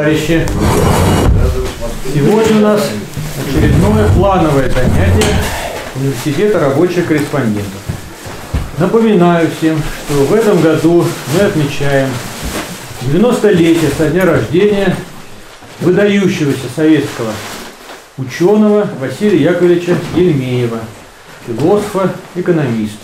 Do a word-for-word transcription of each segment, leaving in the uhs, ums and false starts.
товарищи! Сегодня у нас очередное плановое занятие Университета рабочих корреспондентов. Напоминаю всем, что в этом году мы отмечаем девяностолетие со дня рождения выдающегося советского ученого Василия Яковлевича Ельмеева, философа, экономиста.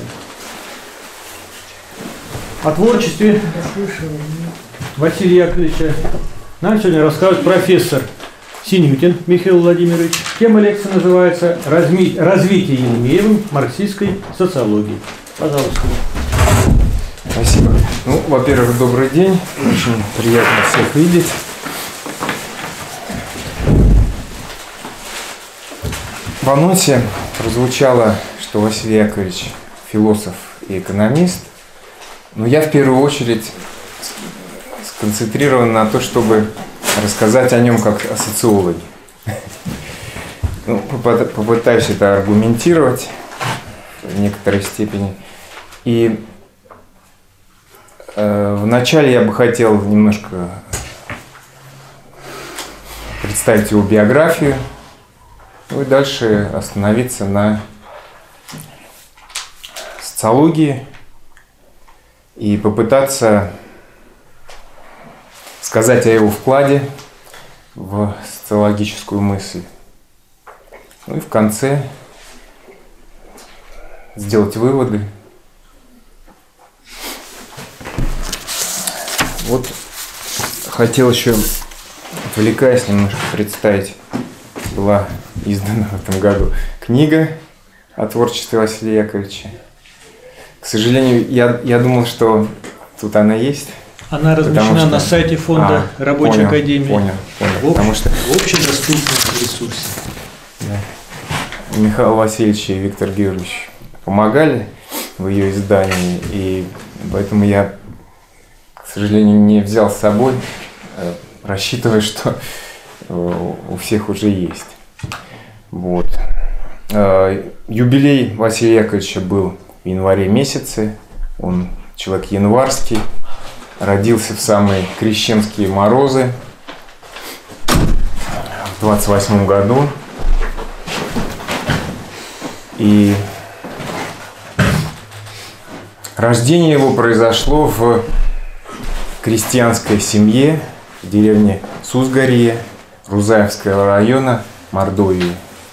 О творчестве Василия Яковлевича нам сегодня расскажет профессор Синютин Михаил Владимирович. Тема лекции называется «Развитие Ельмеевым марксистской социологии». Пожалуйста. Спасибо. Ну, во-первых, добрый день. Очень приятно всех видеть. В анонсе прозвучало, что Василий Яковлевич философ и экономист. Но я в первую очередь сконцентрирован на то, чтобы рассказать о нем как о социологе. Ну, попытаюсь это аргументировать в некоторой степени. И э, вначале я бы хотел немножко представить его биографию, ну и дальше остановиться на социологии и попытаться сказать о его вкладе в социологическую мысль. Ну и в конце сделать выводы. Вот хотел еще, отвлекаясь, немножко представить, была издана в этом году книга о творчестве Василия Яковлевича. К сожалению, я, я думал, что тут она есть. Она размещена что... на сайте фонда а, Рабочей понял, академии. Понял, понял. В, потому что... в общедоступном ресурсе. Да. Михаил Васильевич и Виктор Георгиевич помогали в ее издании, и поэтому я, к сожалению, не взял с собой, рассчитывая, что у всех уже есть. Вот. Юбилей Василия Яковлевича был в январе месяце. Он человек январский, родился в самые крещенские морозы в двадцать восьмом году. И рождение его произошло в крестьянской семье в деревне Сузгарье Рузаевского района Мордовии.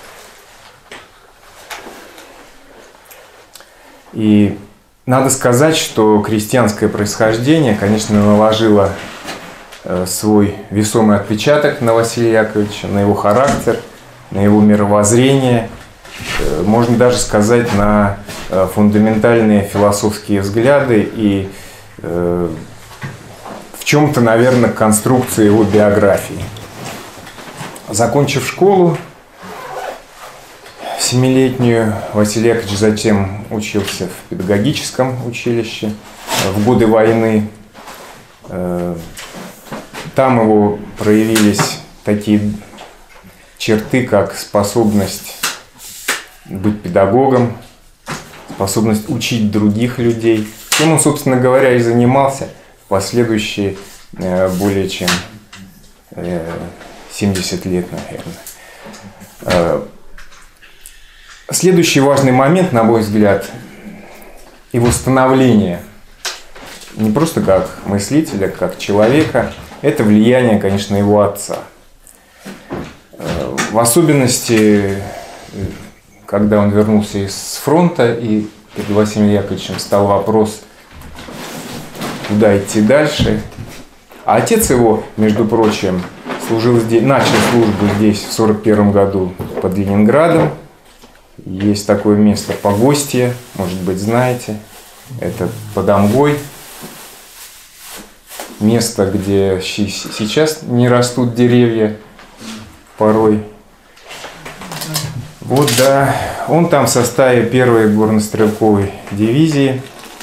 И надо сказать, что крестьянское происхождение, конечно, наложило свой весомый отпечаток на Василия Яковлевича, на его характер, на его мировоззрение, можно даже сказать, на фундаментальные философские взгляды и в чем-то, наверное, конструкцию его биографии. Закончив школу семилетнюю, Василий Яковлевич затем учился в педагогическом училище в годы войны. Там его проявились такие черты, как способность быть педагогом, способность учить других людей, чем он, собственно говоря, и занимался в последующие более чем семьдесят лет, наверное. Следующий важный момент, на мой взгляд, его становление не просто как мыслителя, как человека, это влияние, конечно, его отца. В особенности, когда он вернулся из фронта, и перед Василием Яковлевичем стал вопрос, куда идти дальше. А отец его, между прочим, служил здесь, начал службу здесь в сорок первом году под Ленинградом. Есть такое место Погостье, может быть, знаете. Это под Омгой. Место, где сейчас не растут деревья порой. Вот, да, он там в составе первой горнострелковой дивизии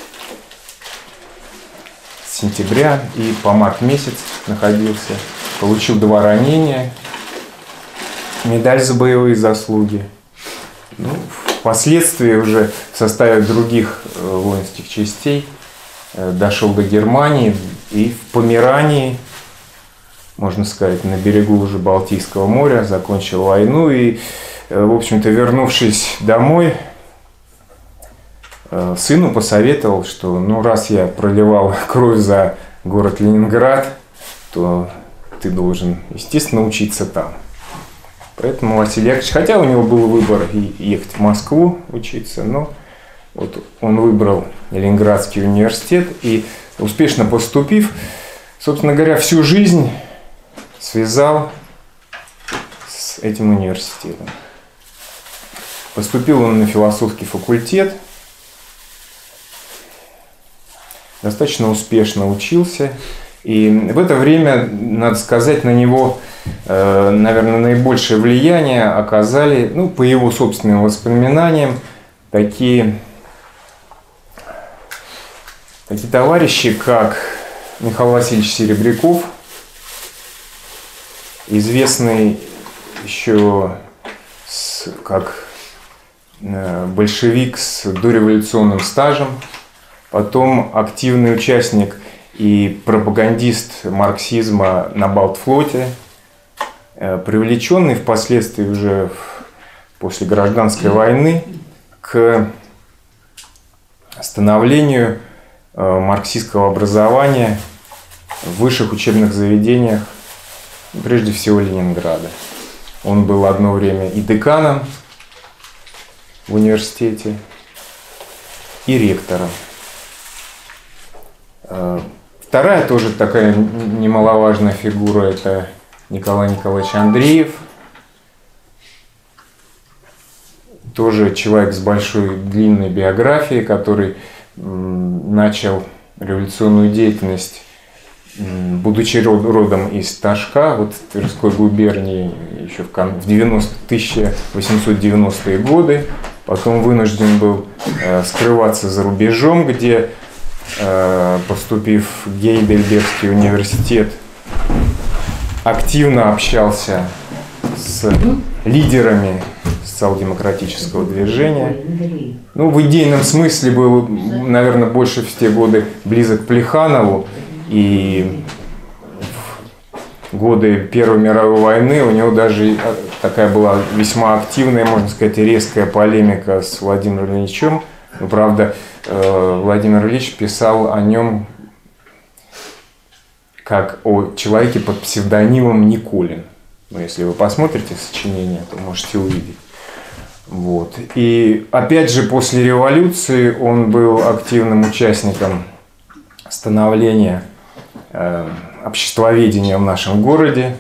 с сентября и по март месяц находился. Получил два ранения, медаль за боевые заслуги. Ну, впоследствии уже в составе других воинских частей дошел до Германии и в Померании можно сказать, на берегу уже Балтийского моря, закончил войну и, в общем-то, вернувшись домой, сыну посоветовал, что ну раз я проливал кровь за город Ленинград, то ты должен, естественно, учиться там. Поэтому Василий Яковлевич, хотя у него был выбор ехать в Москву учиться, но вот он выбрал Ленинградский университет и, успешно поступив, собственно говоря, всю жизнь связал с этим университетом. Поступил он на философский факультет, достаточно успешно учился. И в это время, надо сказать, на него, наверное, наибольшее влияние оказали, ну, по его собственным воспоминаниям, такие, такие товарищи, как Михаил Васильевич Серебряков, известный еще с, как большевик с дореволюционным стажем, потом активный участник и пропагандист марксизма на Балтфлоте, привлеченный впоследствии уже после гражданской войны к становлению марксистского образования в высших учебных заведениях, прежде всего Ленинграда. Он был одно время и деканом в университете, и ректором. Вторая тоже такая немаловажная фигура – это Николай Николаевич Андреев. Тоже человек с большой длинной биографией, который начал революционную деятельность, будучи родом из Ташка, вот в Тверской губернии, еще в тысяча восемьсот девяностые годы. Потом вынужден был скрываться за рубежом, где, поступив в Гейдельбергский университет, активно общался с лидерами социал-демократического движения. Ну, в идейном смысле был, наверное, больше в те годы близок к Плеханову. И в годы Первой мировой войны у него даже такая была весьма активная, можно сказать, резкая полемика с Владимиром Ильичем. Но, правда, Владимир Ильич писал о нем как о человеке под псевдонимом Николин. Но если вы посмотрите сочинение, то можете увидеть. Вот. И опять же, после революции он был активным участником становления э, обществоведения в нашем городе.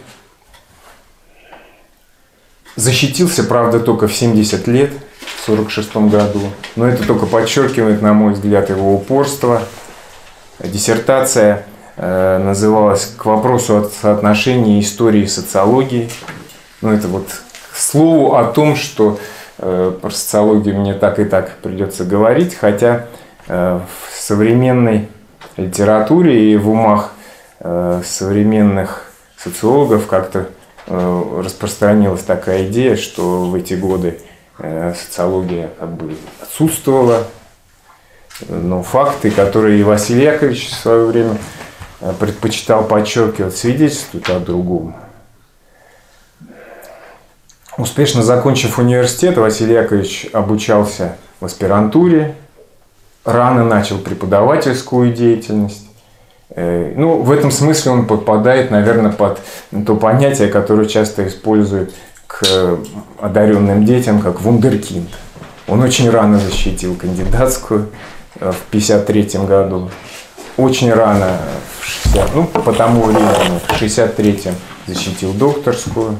Защитился, правда, только в семьдесят лет, в сорок шестом году. Но это только подчеркивает, на мой взгляд, его упорство. Диссертация э, называлась «К вопросу о соотношении истории и социологии». Ну, это вот к слову о том, что э, про социологию мне так и так придется говорить, хотя э, в современной литературе и в умах э, современных социологов как-то э, распространилась такая идея, что в эти годы э, социология как бы отсутствовала. Но факты, которые и Василий Яковлевич в свое время предпочитал подчеркивать, свидетельствуют о другом. Успешно закончив университет, Василий Яковлевич обучался в аспирантуре, рано начал преподавательскую деятельность. Ну, в этом смысле он подпадает, наверное, под то понятие, которое часто используют к одаренным детям, как вундеркинд. Он очень рано защитил кандидатскую в пятьдесят третьем году. Очень рано, в шестидесятом, ну, по тому времени, в шестьдесят третьем защитил докторскую.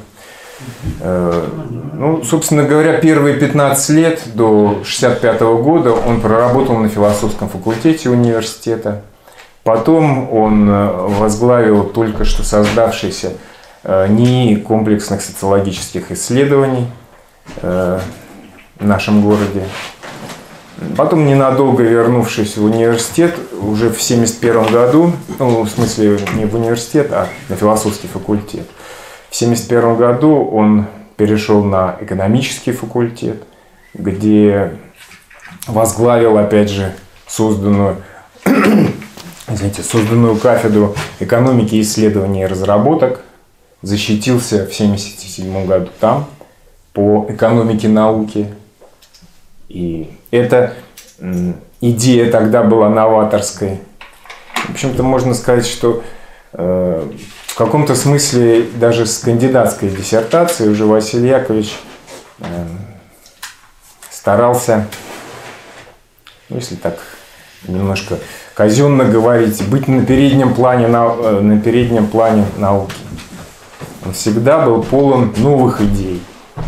Ну, собственно говоря, первые пятнадцать лет до шестьдесят пятого года он проработал на философском факультете университета. Потом он возглавил только что создавшийся НИИ комплексных социологических исследований в нашем городе. Потом, ненадолго вернувшись в университет, уже в семьдесят первом году, ну, в смысле не в университет, а на философский факультет, в семьдесят первом году он перешел на экономический факультет, где возглавил, опять же, созданную, извините, созданную кафедру экономики, исследований и разработок защитился в семьдесят седьмом году там по экономике науки. И эта идея тогда была новаторской. В общем-то, можно сказать, что э, в каком-то смысле даже с кандидатской диссертацией уже Василий Яковлевич э, старался, если так немножко казенно говорить, быть на переднем плане, на, на переднем плане науки. Он всегда был полон новых идей.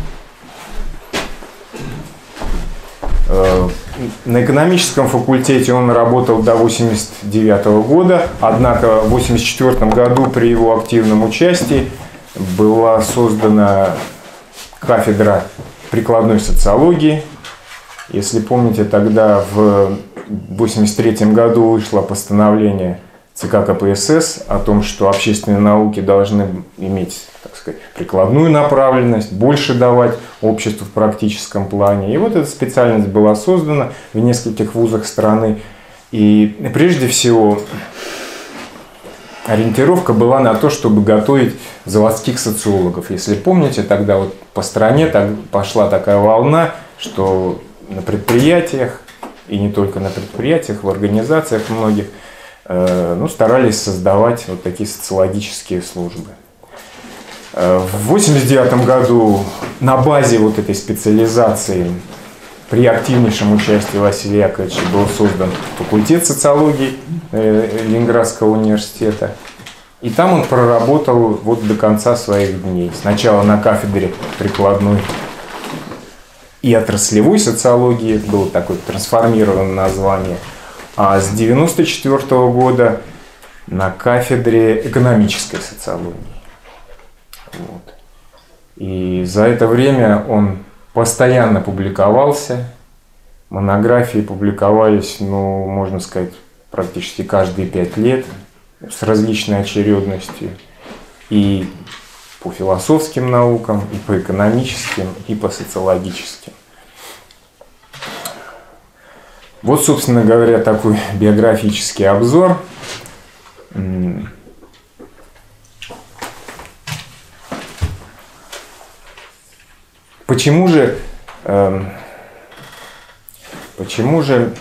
На экономическом факультете он работал до восемьдесят девятого года, однако в восемьдесят четвёртом году при его активном участии была создана кафедра прикладной социологии. Если помните, тогда в восемьдесят третьем году вышло постановление ЦК КПСС о том, что общественные науки должны иметь, так сказать, прикладную направленность, больше давать обществу в практическом плане. И вот эта специальность была создана в нескольких вузах страны. И прежде всего ориентировка была на то, чтобы готовить заводских социологов. Если помните, тогда вот по стране так пошла такая волна, что на предприятиях, и не только на предприятиях, в организациях многих, ну, старались создавать вот такие социологические службы. В восемьдесят девятом году на базе вот этой специализации при активнейшем участии Василия Яковлевича был создан факультет социологии Ленинградского университета. И там он проработал вот до конца своих дней. Сначала на кафедре прикладной и отраслевой социологии, было такое трансформированное название, а с девяносто четвёртого года на кафедре экономической социологии. Вот. И за это время он постоянно публиковался, монографии публиковались, ну, можно сказать, практически каждые пять лет с различной очередностью. И по философским наукам, и по экономическим, и по социологическим. Вот, собственно говоря, такой биографический обзор. Почему же, э, почему же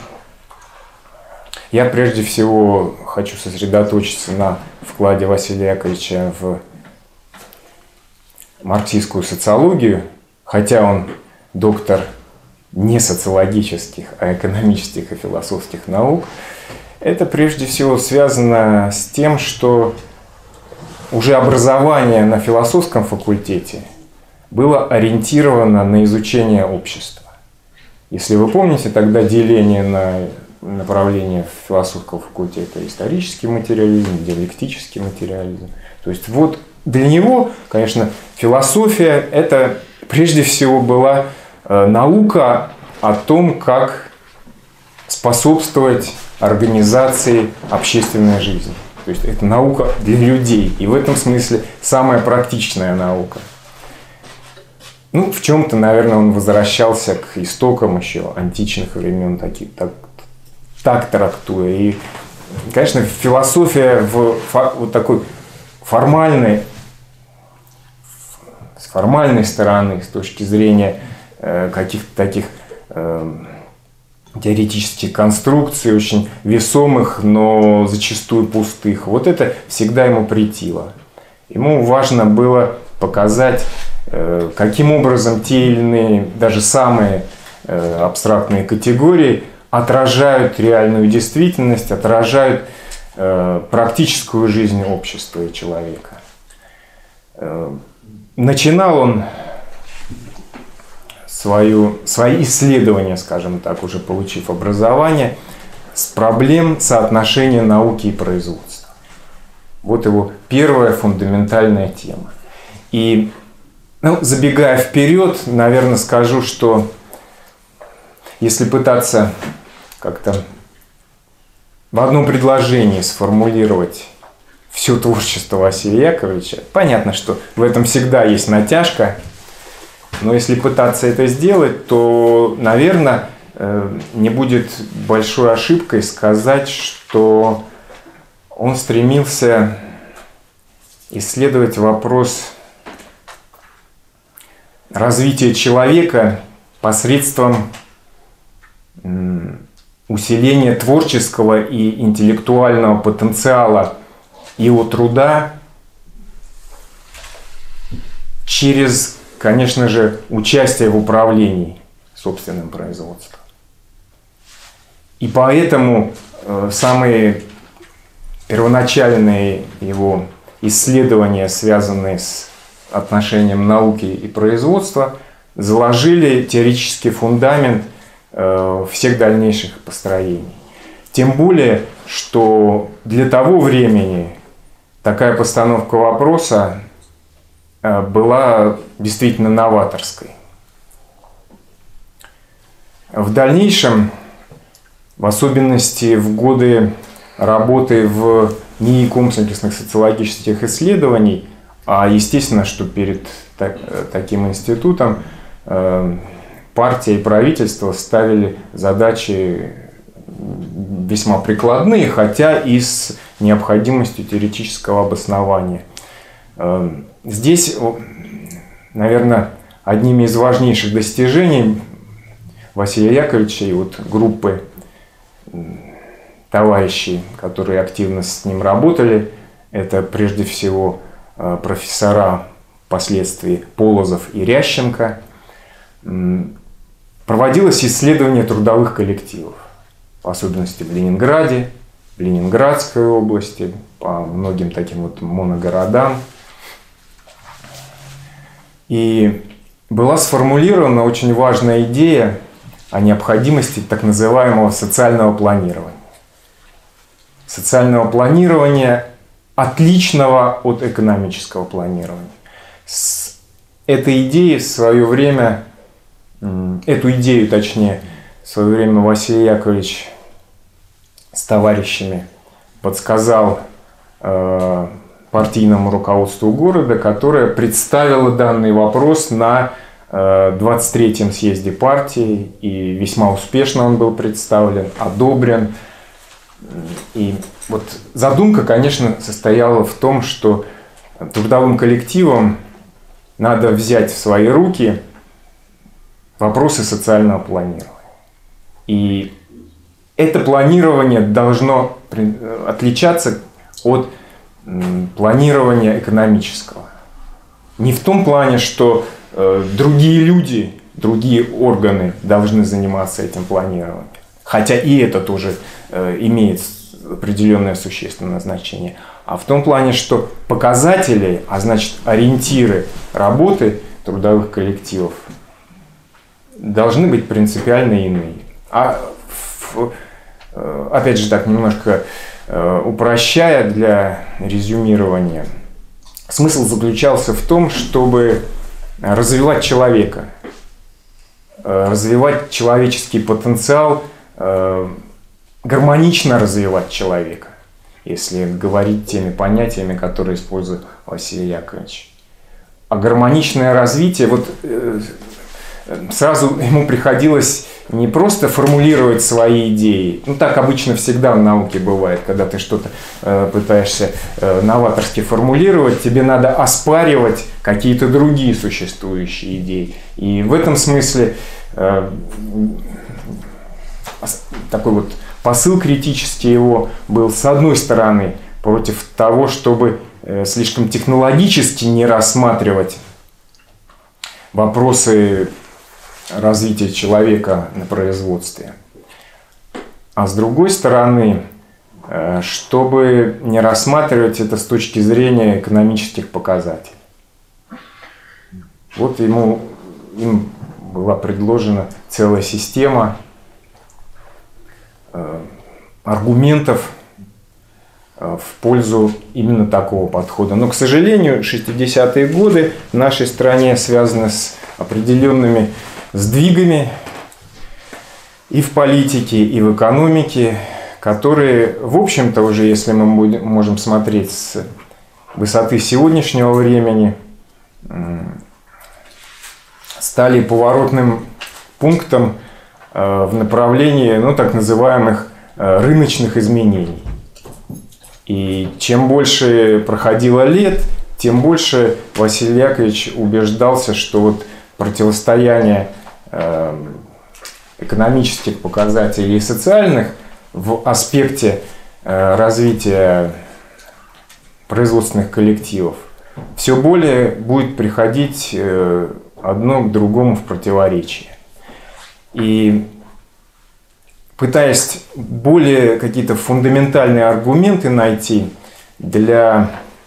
я прежде всего хочу сосредоточиться на вкладе Василия Яковлевича в марксистскую социологию, хотя он доктор не социологических, а экономических и философских наук, это прежде всего связано с тем, что уже образование на философском факультете было ориентировано на изучение общества. Если вы помните, тогда деление на направления философского факультета: исторический материализм, диалектический материализм. То есть вот для него, конечно, философия – это прежде всего была наука о том, как способствовать организации общественной жизни. То есть это наука для людей. И в этом смысле самая практичная наука. Ну, в чем-то, наверное, он возвращался к истокам еще античных времен, такие, так, так трактуя. И, конечно, философия в вот такой формальной, с формальной стороны, с точки зрения э, каких-то таких э, теоретических конструкций, очень весомых, но зачастую пустых, вот это всегда ему претило. Ему важно было показать, э, каким образом те или иные, даже самые э, абстрактные категории отражают реальную действительность, отражают э, практическую жизнь общества и человека. Э, начинал он свою, свои исследования, скажем так, уже получив образование, с проблем соотношения науки и производства. Вот его первая фундаментальная тема. И, ну, забегая вперед, наверное, скажу, что если пытаться как-то в одном предложении сформулировать все творчество Василия Яковлевича, понятно, что в этом всегда есть натяжка, но если пытаться это сделать, то, наверное, не будет большой ошибкой сказать, что он стремился исследовать вопрос развития человека посредством усиления творческого и интеллектуального потенциала его труда через, конечно же, участие в управлении собственным производством. И поэтому э, самые первоначальные его исследования, связанные с отношением науки и производства, заложили теоретический фундамент э, всех дальнейших построений. Тем более, что для того времени такая постановка вопроса э, была действительно новаторской. В дальнейшем, в особенности в годы работы в НИИ комплексных социологических исследований, а естественно, что перед так, таким институтом э, партия и правительство ставили задачи весьма прикладные, хотя и с необходимостью теоретического обоснования. Э, здесь, наверное, одними из важнейших достижений Василия Яковлевича и вот группы товарищей, которые активно с ним работали, это прежде всего профессора впоследствии Полозов и Рященко, проводилось исследование трудовых коллективов, в особенности в Ленинграде, в Ленинградской области, по многим таким вот моногородам. И была сформулирована очень важная идея о необходимости так называемого социального планирования. Социального планирования, отличного от экономического планирования. С этой идеей в свое время, эту идею, точнее, в свое время Василий Яковлевич с товарищами подсказал э, партийному руководству города, которое представило данный вопрос на э, двадцать третьем съезде партии, и весьма успешно он был представлен, одобрен. И вот задумка, конечно, состояла в том, что трудовым коллективам надо взять в свои руки вопросы социального планирования. И это планирование должно отличаться от планирования экономического. Не в том плане, что другие люди, другие органы должны заниматься этим планированием. Хотя и это тоже э, имеет определенное существенное значение. А в том плане, что показатели, а значит ориентиры работы трудовых коллективов должны быть принципиально иные. А в, э, опять же так, немножко э, упрощая для резюмирования, смысл заключался в том, чтобы развивать человека, э, развивать человеческий потенциал, гармонично развивать человека, если говорить теми понятиями, которые использует Василий Яковлевич. А гармоничное развитие, вот э, сразу ему приходилось не просто формулировать свои идеи, ну так обычно всегда в науке бывает, когда ты что-то э, пытаешься э, новаторски формулировать, тебе надо оспаривать какие-то другие существующие идеи. И в этом смысле э, такой вот посыл критический его был, с одной стороны, против того, чтобы слишком технологически не рассматривать вопросы развития человека на производстве. А с другой стороны, чтобы не рассматривать это с точки зрения экономических показателей. Вот ему, им была предложена целая система аргументов в пользу именно такого подхода. Но, к сожалению, шестидесятые годы в нашей стране связаны с определенными сдвигами и в политике, и в экономике, которые, в общем-то, уже, если мы можем смотреть с высоты сегодняшнего времени, стали поворотным пунктом в направлении, ну, так называемых рыночных изменений. И чем больше проходило лет, тем больше Василий Яковлевич убеждался, что вот противостояние э, экономических показателей и социальных в аспекте э, развития производственных коллективов все более будет приходить э, одно к другому в противоречие. И пытаясь более какие-то фундаментальные аргументы найти для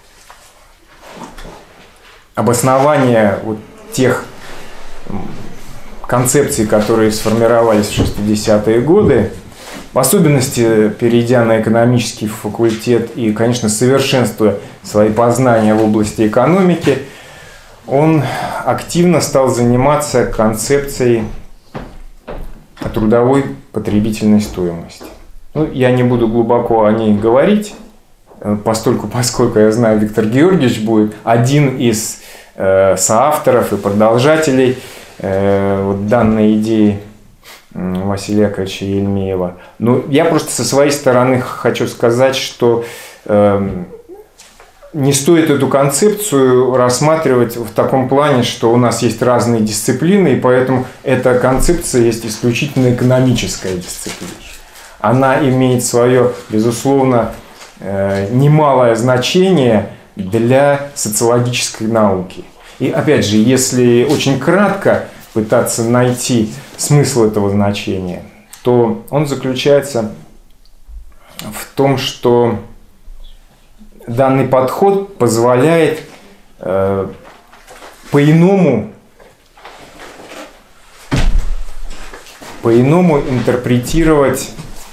обоснования вот тех концепций, которые сформировались в шестидесятые годы, в особенности перейдя на экономический факультет и, конечно, совершенствуя свои познания в области экономики, он активно стал заниматься концепцией трудовой потребительной стоимости. Ну, я не буду глубоко о ней говорить, постольку, поскольку я знаю, Виктор Георгиевич будет один из э, соавторов и продолжателей э, вот данной идеи Василия Яковлевича Ельмеева. Но я просто со своей стороны хочу сказать, что э, не стоит эту концепцию рассматривать в таком плане, что у нас есть разные дисциплины, и поэтому эта концепция есть исключительно экономическая дисциплина. Она имеет свое, безусловно, немалое значение для социологической науки. И опять же, если очень кратко пытаться найти смысл этого значения, то он заключается в том, что данный подход позволяет э, по-иному по-иному интерпретировать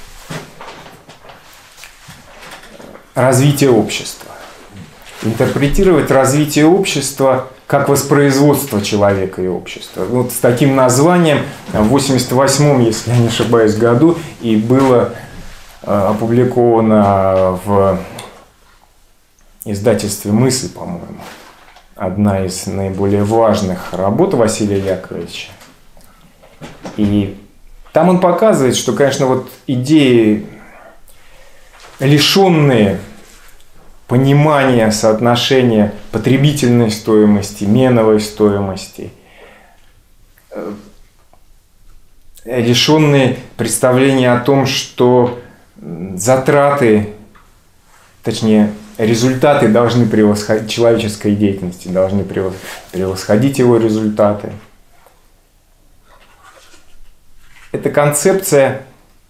развитие общества. Интерпретировать развитие общества как воспроизводство человека и общества. Вот с таким названием в восемьдесят восьмом, если я не ошибаюсь, году и было э, опубликовано в издательстве «Мысль», по-моему, одна из наиболее важных работ Василия Яковлевича. И там он показывает, что, конечно, вот идеи, лишенные понимания соотношения потребительной стоимости, меновой стоимости, лишенные представления о том, что затраты, точнее, результаты должны превосходить, человеческой деятельности должны превосходить его результаты. Эта концепция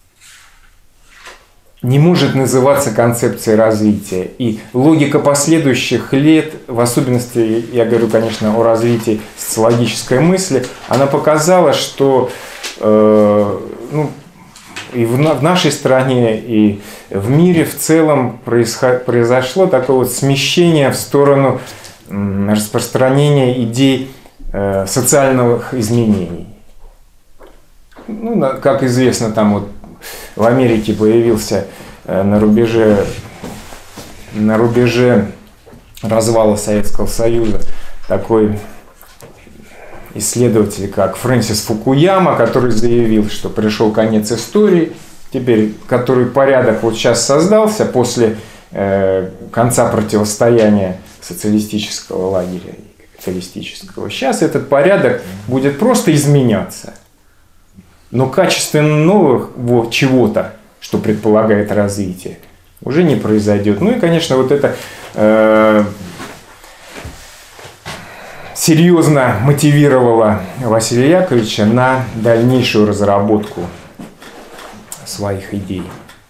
не может называться концепцией развития. И логика последующих лет, в особенности, я говорю, конечно, о развитии социологической мысли, она показала, что э, ну, и в, в нашей стране, и в мире в целом происход, произошло такое вот смещение в сторону м, распространения идей э, социальных изменений. Ну, на, как известно, там вот в Америке появился э, на рубеже, на рубеже развала Советского Союза такой исследователь, как Фрэнсис Фукуяма, который заявил, что пришел конец истории, теперь, который порядок вот сейчас создался после э, конца противостояния социалистического лагеря и капиталистического. Сейчас этот порядок будет просто изменяться. Но качественно нового чего-то, что предполагает развитие, уже не произойдет. Ну и, конечно, вот это э, серьезно мотивировало Василия Яковлевича на дальнейшую разработку своих идей.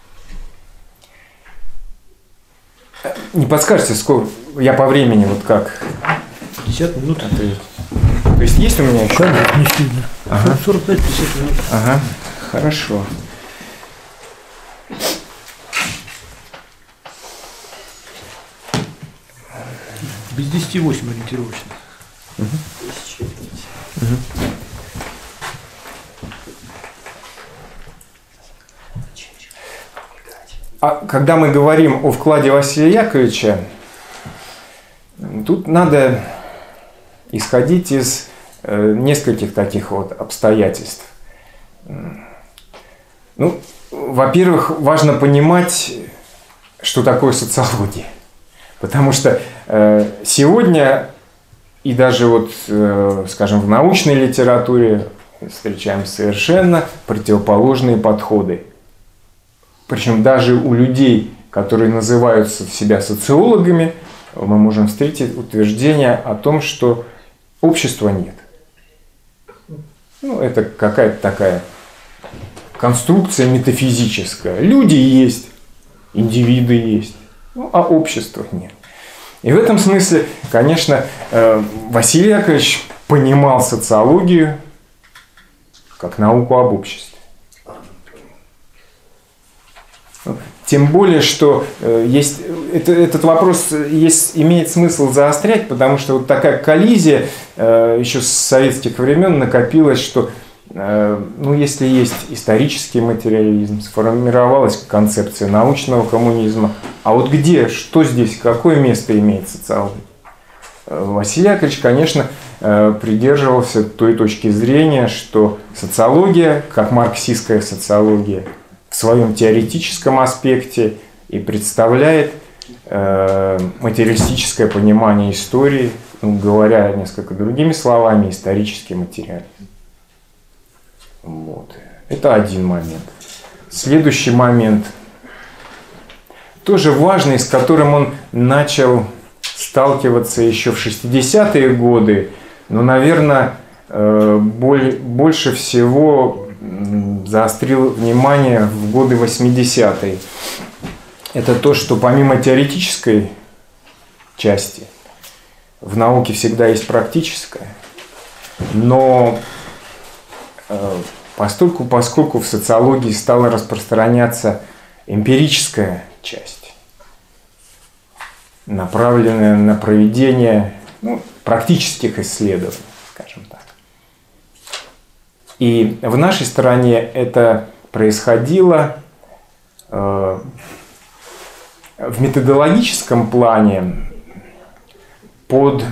Не подскажете, сколько я по времени, вот как? пятьдесят минут. То есть есть у меня еще? Конечно, не сильно. Ага. сорок пять - пятьдесят минут. Ага, хорошо. Без десяти восемь ориентировочно. Угу. Угу. А когда мы говорим о вкладе Василия Яковлевича, тут надо исходить из э, нескольких таких вот обстоятельств. Ну, во-первых, важно понимать, что такое социология. Потому что э, сегодня и даже вот, э, скажем, в научной литературе встречаем совершенно противоположные подходы. Причем даже у людей, которые называют себя социологами, мы можем встретить утверждение о том, что общества нет. Ну, это какая-то такая конструкция метафизическая. Люди есть, индивиды есть, ну, а общества нет. И в этом смысле, конечно, Василий Яковлевич понимал социологию как науку об обществе. Тем более, что есть, это, этот вопрос есть, имеет смысл заострять, потому что вот такая коллизия еще с советских времен накопилась, что ну, если есть исторический материализм, сформировалась концепция научного коммунизма, а вот где, что здесь, какое место имеет социология? Василий Яковлевич, конечно, придерживался той точки зрения, что социология, как марксистская социология, в своем теоретическом аспекте и представляет э, материалистическое понимание истории, ну, говоря несколько другими словами, исторический материализм. Вот. Это один момент. Следующий момент, тоже важный, с которым он начал сталкиваться еще в шестидесятые годы, но, наверное, э, боль, больше всего заострил внимание в годы восьмидесятые. Это то, что помимо теоретической части в науке всегда есть практическая, но э, поскольку, поскольку в социологии стала распространяться эмпирическая часть, направленная на проведение ну, практических исследований, скажем так. И в нашей стране это происходило э, в методологическом плане под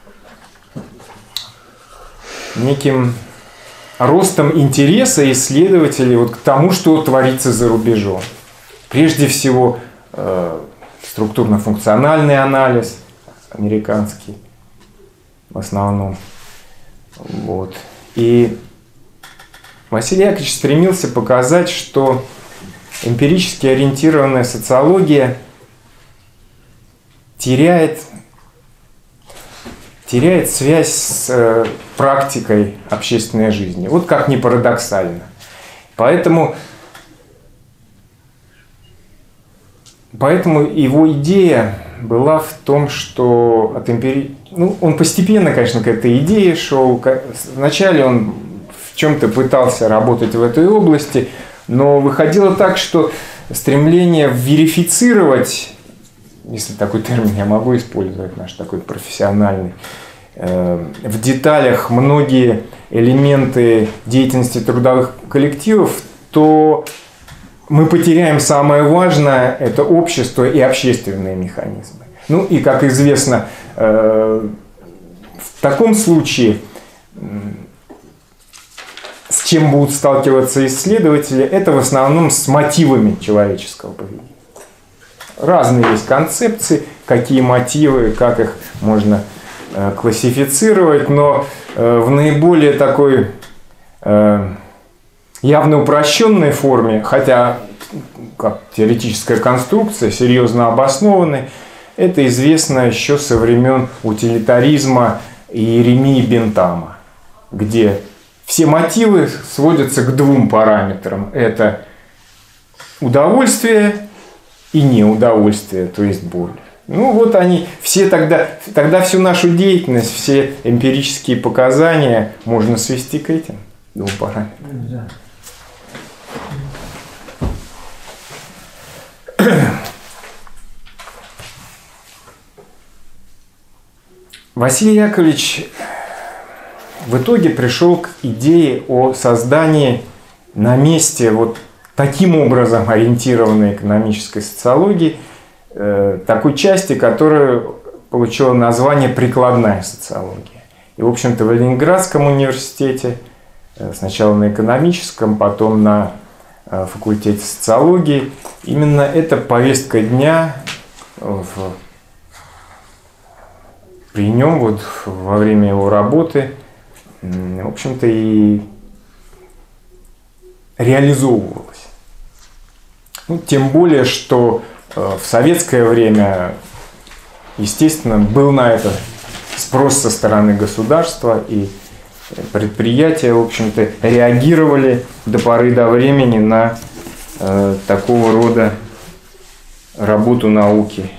неким ростом интереса исследователей вот к тому, что творится за рубежом. Прежде всего, э, структурно-функциональный анализ американский в основном. Вот. И Василий Яковлевич стремился показать, что эмпирически ориентированная социология теряет, теряет связь с э, практикой общественной жизни. Вот как ни парадоксально. Поэтому, поэтому его идея была в том, что от эмпири... ну, он постепенно, конечно, к этой идее шел. Вначале он в чем-то пытался работать в этой области, но выходило так, что стремление верифицировать, если такой термин я могу использовать, наш такой профессиональный, э, в деталях многие элементы деятельности трудовых коллективов, то мы потеряем самое важное – это общество и общественные механизмы. Ну и, как известно, э, в таком случае с чем будут сталкиваться исследователи, это в основном с мотивами человеческого поведения. Разные есть концепции, какие мотивы, как их можно э, классифицировать, но э, в наиболее такой э, явно упрощенной форме, хотя как теоретическая конструкция, серьезно обоснованной, это известно еще со времен утилитаризма и Иеремии Бентама, где все мотивы сводятся к двум параметрам. Это удовольствие и неудовольствие, то есть боль. Ну вот они все тогда, тогда всю нашу деятельность, все эмпирические показания можно свести к этим двум параметрам. Василий Яковлевич в итоге пришел к идее о создании на месте вот таким образом ориентированной экономической социологии, э, такой части, которая получила название «прикладная социология». И, в общем-то, в Ленинградском университете, э, сначала на экономическом, потом на э, факультете социологии, именно эта повестка дня в при нем вот во время его работы, в общем-то, и реализовывалось. Ну, тем более, что в советское время, естественно, был на это спрос со стороны государства, и предприятия, в общем-то, реагировали до поры до времени на э, такого рода работу науки.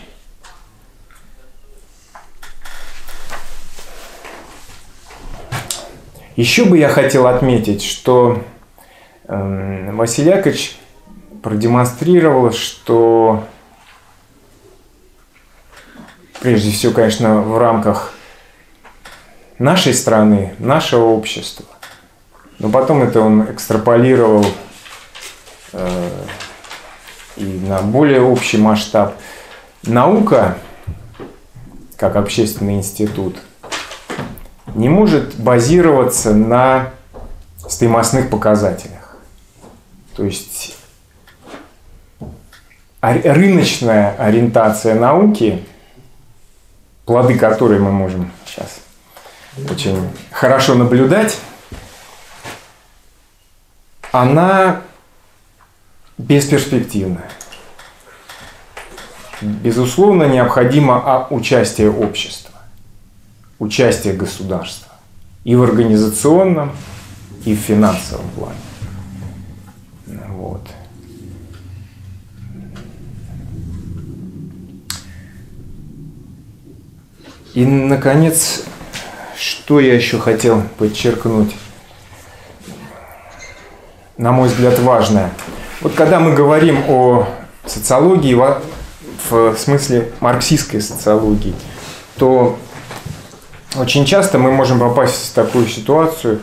Еще бы я хотел отметить, что э, Василий Яковлевич продемонстрировал, что прежде всего, конечно, в рамках нашей страны, нашего общества, но потом это он экстраполировал э, и на более общий масштаб. Наука, как общественный институт, не может базироваться на стоимостных показателях. То есть рыночная ориентация науки, плоды которой мы можем сейчас очень хорошо наблюдать, она бесперспективна. Безусловно, необходимо участие общества, участие государства и в организационном, и в финансовом плане. Вот. И, наконец, что я еще хотел подчеркнуть, на мой взгляд, важное. Вот когда мы говорим о социологии, в смысле марксистской социологии, то очень часто мы можем попасть в такую ситуацию,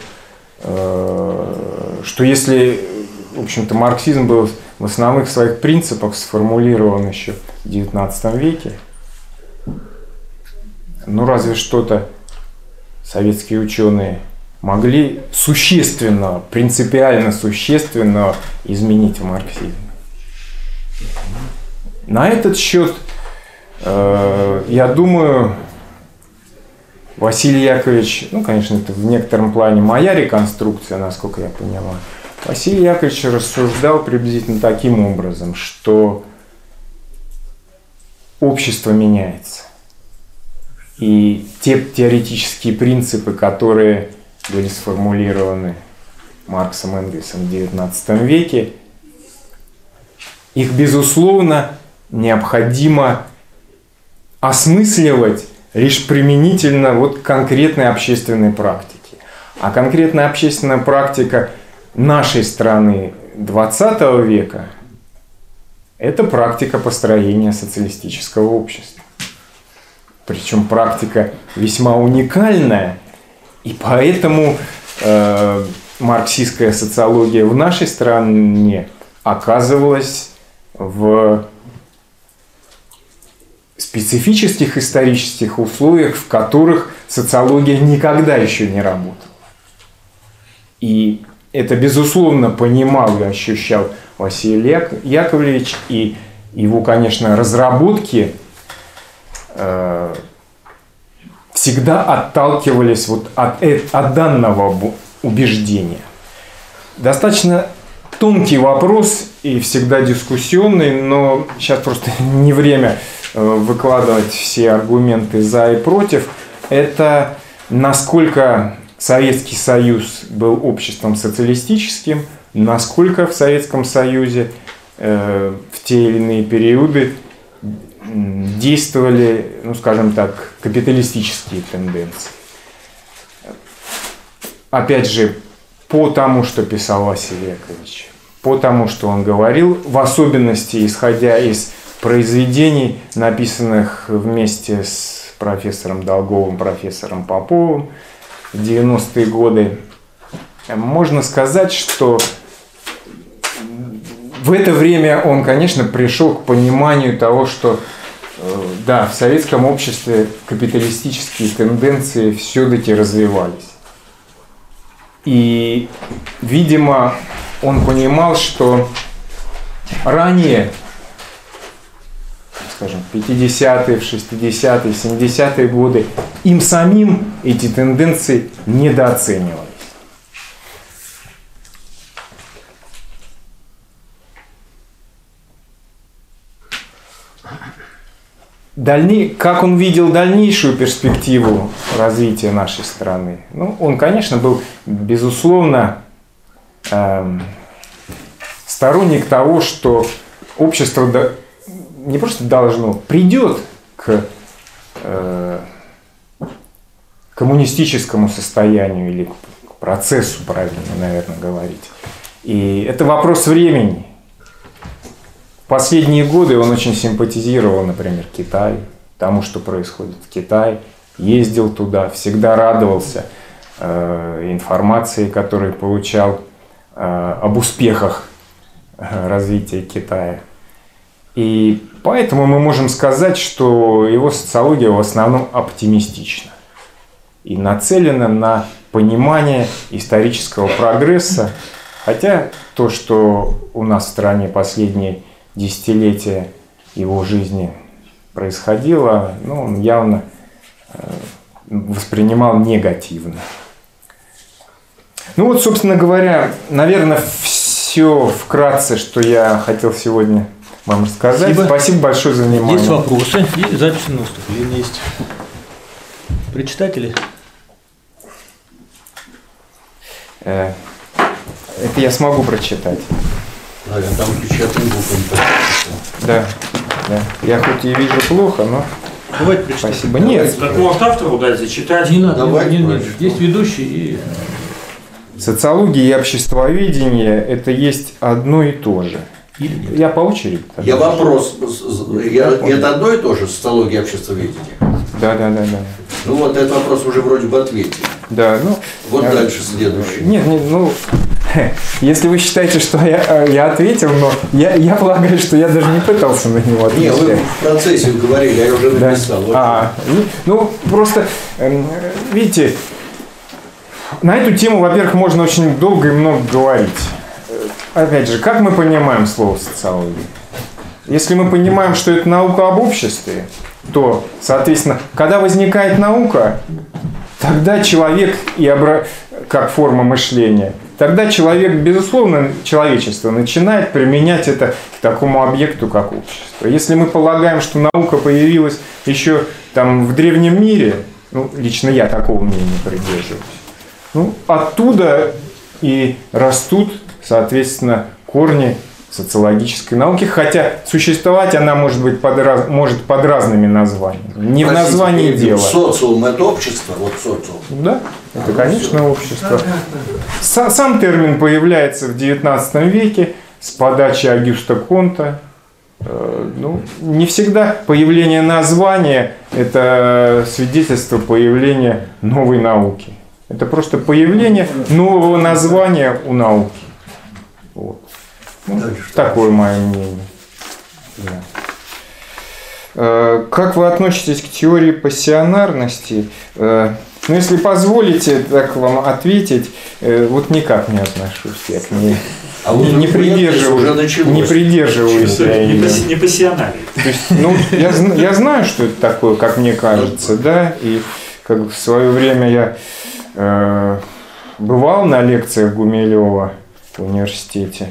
что если, в общем-то, марксизм был в основных своих принципах сформулирован еще в девятнадцатом веке, ну разве что-то советские ученые могли существенно, принципиально существенно изменить в марксизме. На этот счет, э, я думаю, Василий Яковлевич, ну, конечно, это в некотором плане моя реконструкция, насколько я понимаю, Василий Яковлевич рассуждал приблизительно таким образом, что общество меняется. И те теоретические принципы, которые были сформулированы Марксом и Энгельсом в девятнадцатом веке, их, безусловно, необходимо осмысливать лишь применительно вот к конкретной общественной практике. А конкретная общественная практика нашей страны двадцатого века – это практика построения социалистического общества. Причем практика весьма уникальная, и поэтому э, марксистская социология в нашей стране оказывалась в специфических исторических условиях, в которых социология никогда еще не работала. И это, безусловно, понимал и ощущал Василий Яковлевич, и его, конечно, разработки э, всегда отталкивались вот от, от данного убеждения. Достаточно тонкий вопрос и всегда дискуссионный, но сейчас просто не время выкладывать все аргументы за и против. Это насколько Советский Союз был обществом социалистическим, насколько в Советском Союзе э, в те или иные периоды действовали, ну скажем так, капиталистические тенденции. Опять же, по тому, что писал Василий Яковлевич, по тому, что он говорил, в особенности исходя из произведений, написанных вместе с профессором Долговым, профессором Поповым в девяностые годы, можно сказать, что в это время он, конечно, пришел к пониманию того, что да, в советском обществе капиталистические тенденции все-таки развивались. И, видимо, он понимал, что ранее, скажем, в пятидесятые, в шестидесятые, в семидесятые годы, им самим эти тенденции недооценивались. Дальней, как он видел дальнейшую перспективу развития нашей страны? Ну, он, конечно, был, безусловно, эм, сторонник того, что общество до, не просто должно, придет к э, коммунистическому состоянию или к процессу, правильно, наверное, говорить. И это вопрос времени. В последние годы он очень симпатизировал, например, Китаю, тому, что происходит в Китае, ездил туда, всегда радовался э, информации, которую получал э, об успехах э, развития Китая. И поэтому мы можем сказать, что его социология в основном оптимистична и нацелена на понимание исторического прогресса, хотя то, что у нас в стране последние десятилетия его жизни происходило, ну, он явно э, воспринимал негативно. Ну вот, собственно говоря, наверное, все вкратце, что я хотел сегодня вам рассказать. Спасибо, Спасибо большое за внимание. Есть вопросы и записи на выступление есть. Прочитатели? Э, это я смогу прочитать. Наверное, там печатным буквами. Да, да. Я хоть и вижу плохо, но... Давайте прочитаем. Спасибо. Нет. Как может автору дать зачитать? Не надо, Давай, не, не, не. Есть ведущий и... Социология и обществоведение – это есть одно и то же. Или нет? Я по очереди. Я вопрос. Я, это одно и то же, социология и обществоведение? Да, да, да, да. Ну вот этот вопрос уже вроде бы ответили. Да, ну... Вот э, дальше следующий. Нет, нет, ну... Если вы считаете, что я, я ответил, но я, я полагаю, что я даже не пытался на него ответить. Не, вы в процессе говорили, я уже написал. Да. А, ну, просто, видите, на эту тему, во-первых, можно очень долго и много говорить. Опять же, как мы понимаем слово социология? Если мы понимаем, что это наука об обществе, то, соответственно, когда возникает наука, тогда человек, и обра... как форма мышления, тогда человек, безусловно, человечество начинает применять это к такому объекту, как общество. Если мы полагаем, что наука появилась еще там в древнем мире, ну, лично я такого мнения придерживаюсь, ну, оттуда и растут, соответственно, корни социологической науки, хотя существовать она может быть под, раз, может под разными названиями. Не в названии дела. Социум – это общество, вот социум. Да, это, конечно, общество. Сам термин появляется в девятнадцатом веке с подачи Агюста Конта. Ну, не всегда появление названия – это свидетельство появления новой науки. Это просто появление нового названия у науки. Вот. Ну, такое мое мнение. Да. Как вы относитесь к теории пассионарности? Ну, если позволите так вам ответить, вот никак не отношусь я к ней. А не, не придерживаюсь, не придерживаюсь я ее. Не пассионарий. То есть, ну, я, я знаю, что это такое, как мне кажется, да, и как в свое время я э, бывал на лекциях Гумилева в университете.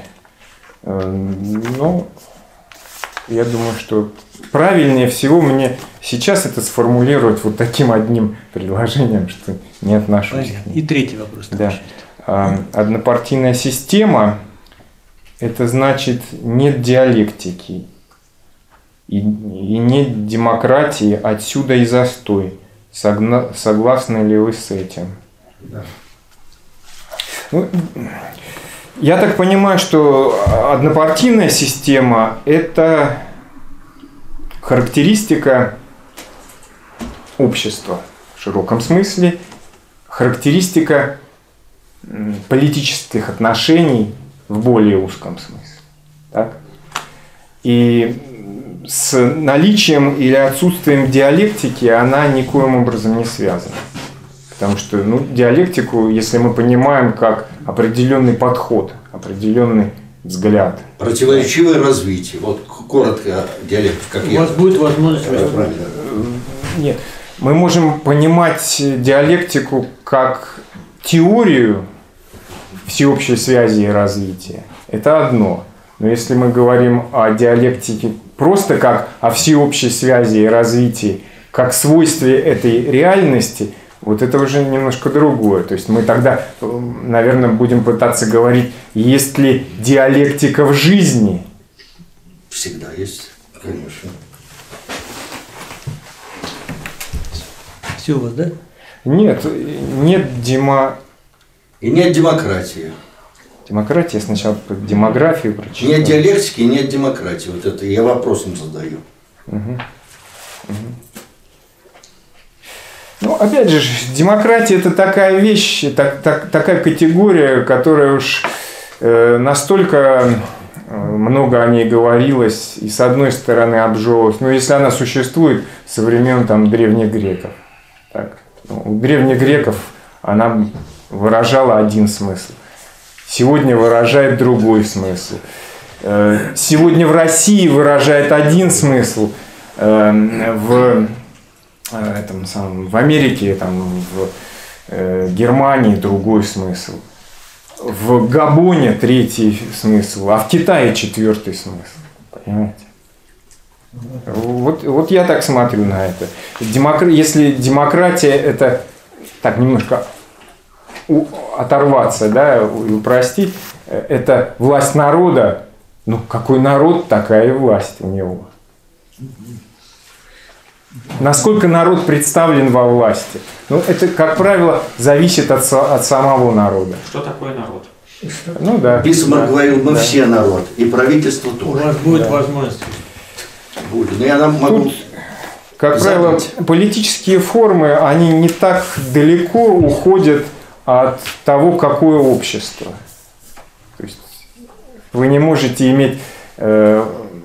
Ну, я думаю, что правильнее всего мне сейчас это сформулировать вот таким одним предложением, что не отношусь к ней. И третий вопрос. Да. Однопартийная система – это значит нет диалектики и, и нет демократии, отсюда и застой. Согна, согласны ли вы с этим? Да. Ну, я так понимаю, что однопартийная система – это характеристика общества в широком смысле, характеристика политических отношений в более узком смысле. Так? И с наличием или отсутствием диалектики она никоим образом не связана. Потому что ну, диалектику, если мы понимаем как определенный подход, определенный взгляд. Противоречивое развитие. Вот коротко диалектику, как У я. вас будет возможность Э, выступить. правильно. Нет. Мы можем понимать диалектику как теорию всеобщей связи и развития. Это одно. Но если мы говорим о диалектике просто как о всеобщей связи и развитии, как свойстве этой реальности, вот это уже немножко другое. То есть мы тогда, наверное, будем пытаться говорить, есть ли диалектика в жизни. Всегда есть, конечно. Все у вас, да? Нет, нет демо... И нет демократии. демократии. Сначала демографию прочитал. Нет диалектики, нет демократии. Вот это я вопросом задаю. Угу. Угу. Ну, опять же, демократия – это такая вещь, так, так, такая категория, которая уж э, настолько много о ней говорилось, и с одной стороны обжевывалась, но если она существует со времен там, древних греков. Так, ну, у древних греков она выражала один смысл. Сегодня выражает другой смысл. Э, сегодня в России выражает один смысл. Э, в Этом самом, в Америке, там, в э, Германии другой смысл, в Габоне третий смысл, а в Китае четвертый смысл. Понимаете? Вот, вот я так смотрю на это. Демокр... Если демократия это так немножко у... оторваться, да, и упростить, это власть народа. Ну, какой народ, такая и власть у него. Насколько народ представлен во власти? Ну, это, как правило, зависит от, от самого народа. Что такое народ? Ну да. Бисмарк да, говорил, мы да. все народ, и правительство У тоже. вас будет Да. возможность. Будет. Но я нам могу... Тут, как забыть. правило, политические формы, они не так далеко уходят от того, какое общество. То есть вы не можете иметь э,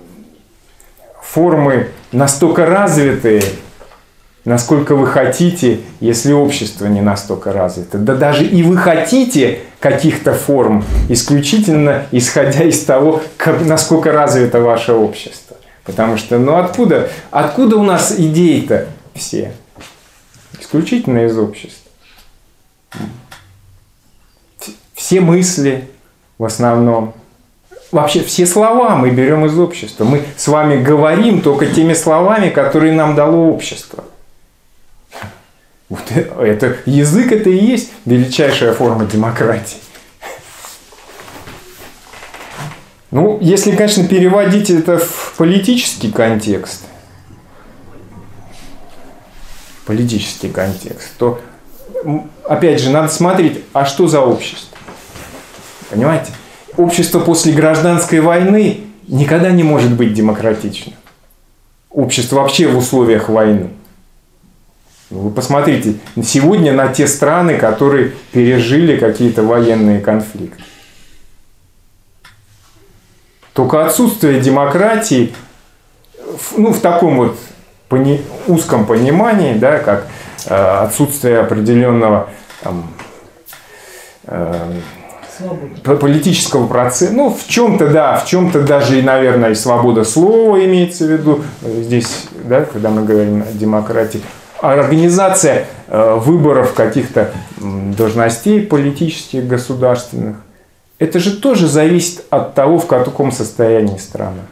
формы настолько развитые, насколько вы хотите, если общество не настолько развито. Да даже и вы хотите каких-то форм, исключительно исходя из того, как, насколько развито ваше общество. Потому что, ну откуда, откуда у нас идеи-то все? Исключительно из общества. Все мысли в основном. Вообще все слова мы берем из общества. Мы с вами говорим только теми словами, которые нам дало общество. Вот это, язык это и есть величайшая форма демократии. Ну, если, конечно, переводить это в политический контекст, политический контекст, то, опять же, надо смотреть, а что за общество? Понимаете? Общество после гражданской войны никогда не может быть демократичным. Общество вообще в условиях войны. Вы посмотрите сегодня на те страны, которые пережили какие-то военные конфликты. Только отсутствие демократии, ну, в таком вот пони- узком понимании, да, как э, отсутствие определенного там, э, политического процесса, ну, в чем-то, да, в чем-то даже и, наверное, и свобода слова имеется в виду здесь, да, когда мы говорим о демократии. Организация э, выборов каких-то должностей политических, государственных, это же тоже зависит от того, в каком состоянии страна.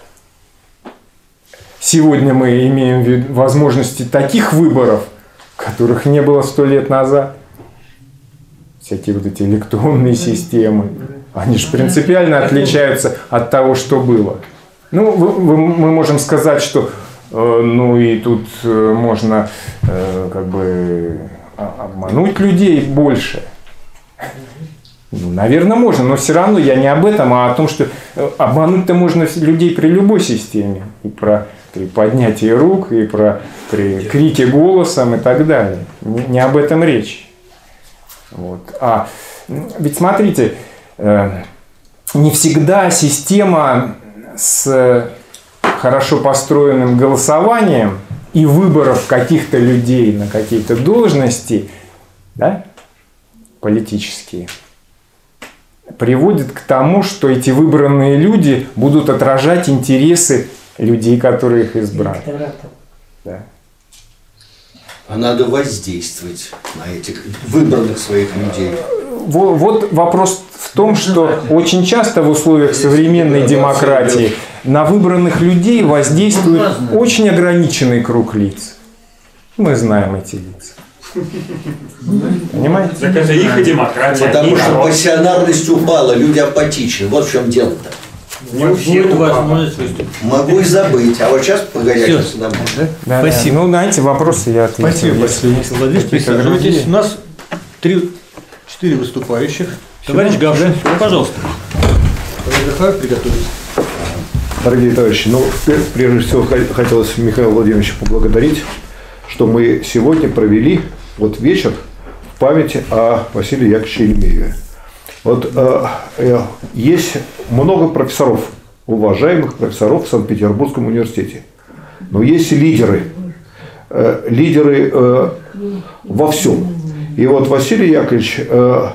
Сегодня мы имеем возможности таких выборов, которых не было сто лет назад. Всякие вот эти электронные системы, они же принципиально отличаются от того, что было. Ну, вы, вы, мы можем сказать, что э, ну и тут э, можно э, как бы обмануть людей больше. Ну, наверное, можно, но все равно я не об этом, а о том, что обмануть-то можно людей при любой системе. И про при поднятии рук, и про при крике голосом и так далее. Не, не об этом речь. Вот. А ведь смотрите, э, не всегда система с хорошо построенным голосованием и выборов каких-то людей на какие-то должности, да, политические, приводит к тому, что эти выбранные люди будут отражать интересы людей, которые их избрали. Да. А надо воздействовать на этих выбранных своих людей. Вот, вот вопрос в том, что очень часто в условиях современной демократии на выбранных людей воздействует очень ограниченный круг лиц. Мы знаем эти лица. Понимаете? Так это их и демократия. Потому и что народ. пассионарность упала, люди апатичны. Вот в чем дело-то. Не у всех Будет упало. возможность выступить. Могу и забыть, а вот сейчас погорячился Всё. домой. Да? Да, Спасибо. да. Ну, на эти вопросы я ответил. Спасибо большое, Михаил Владимирович. Какие-то Присаживайтесь. другие? У нас три, четыре выступающих. Товарищ Гаврин, пожалуйста. Товарищ Захаров, приготовьтесь. Дорогие товарищи, ну, пр- прежде всего х- хотелось Михаила Владимировича поблагодарить, что мы сегодня провели вот вечер в память о Василии Яковлевиче Еремееве. Вот э, э, есть много профессоров, уважаемых профессоров в Санкт-Петербургском университете, но есть и лидеры, э, лидеры э, во всем. И вот Василий Яковлевич, э, э,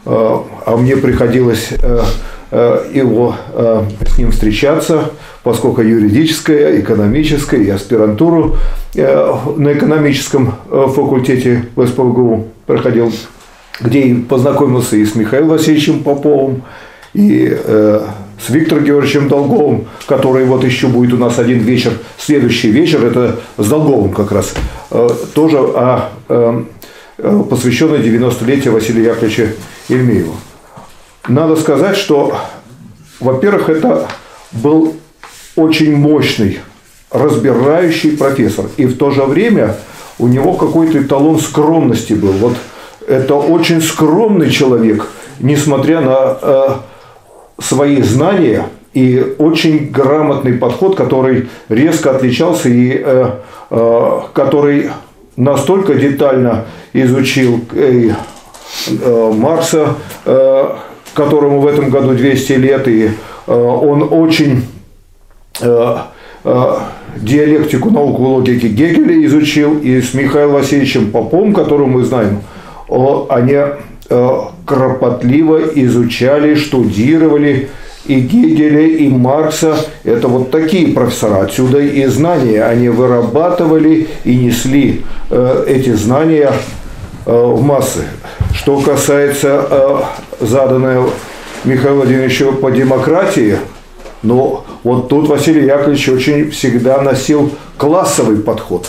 а мне приходилось э, э, его, э, с ним встречаться, поскольку юридическая, экономическая и аспирантуру э, на экономическом э, факультете в СПбГУ проходил, где и познакомился и с Михаилом Васильевичем Поповым, и э, с Виктором Георгиевичем Долговым, который вот еще будет у нас один вечер, следующий вечер, это с Долговым как раз, э, тоже о, э, посвященный девяностолетию Василия Яковлевича Еремеева. Надо сказать, что, во-первых, это был очень мощный, разбирающий профессор, и в то же время у него какой-то эталон скромности был. Вот это очень скромный человек, несмотря на э, свои знания и очень грамотный подход, который резко отличался и э, э, который настолько детально изучил э, э, Маркса, э, которому в этом году двести лет, и э, он очень э, э, диалектику, науку логики Гегеля изучил, и с Михаилом Васильевичем Поповым, которого мы знаем, они кропотливо изучали, штудировали и Гегеля, и Маркса. Это вот такие профессора. Отсюда и знания. Они вырабатывали и несли эти знания в массы. Что касается заданного Михаилу Владимировичу по демократии, но вот тут Василий Яковлевич очень всегда носил классовый подход.